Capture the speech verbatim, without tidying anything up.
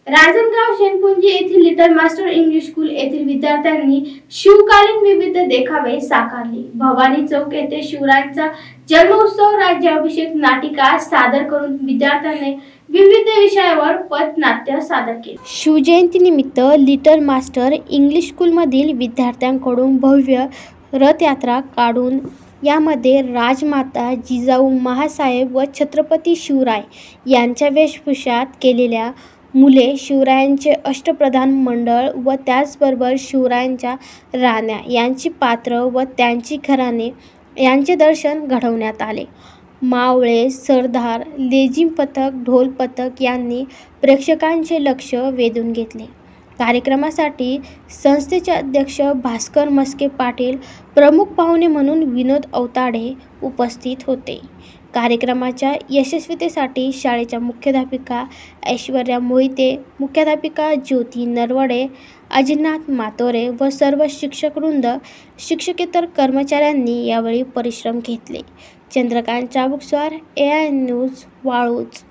राजनगाव शेणपुंजी येथील little master English school येथील विद्यार्थ्यांनी शिवकालीन विविध देखावे साकारले। भवानी चौक येथे शिवरायांचा जन्मोत्सव राज्याभिषेक नाटिका सादर करून विद्यार्थ्यांनी विविध विषयावर पथनाट्य सादर केले। शिवजयंतीनिमित्त लिटल मास्टर इंग्लिश स्कूलमधील विद्यार्थ्यांकडून भव्य रथयात्रा काढून यामध्ये राजमाता जिजाऊ महासाहेब व छत्रपती शिवराय यांच्या वेशभूषात केलेल्या मुले, शिवरायांचे अष्टप्रधान मंडळ व त्याचबरोबर शिवरायांच्या राण्या यांची पात्र व त्यांची घराणे यांचे दर्शन घडवण्यात आले। मावळे, सरदार, लेझीम पथक, ढोल पथक यांनी प्रेक्षकांचे लक्ष वेधून घेतले। कार्यक्रमासाठी संस्थेचे अध्यक्ष भास्कर मस्के पाटील, प्रमुख पाहुणे म्हणून विनोद अवताडे उपस्थित होते। कार्यक्रमाच्या यशस्वीतेसाठी शाळेच्या मुख्याध्यापिका ऐश्वर्या मोहिते, मुख्याध्यापिका ज्योती नरवडे, अजिनाथ मातोरे व सर्व शिक्षकवृंद, शिक्षकेतर कर्मचाऱ्यांनी यावेळी परिश्रम घेतले। Chandrakant Chabukswar, A I news, Waluj.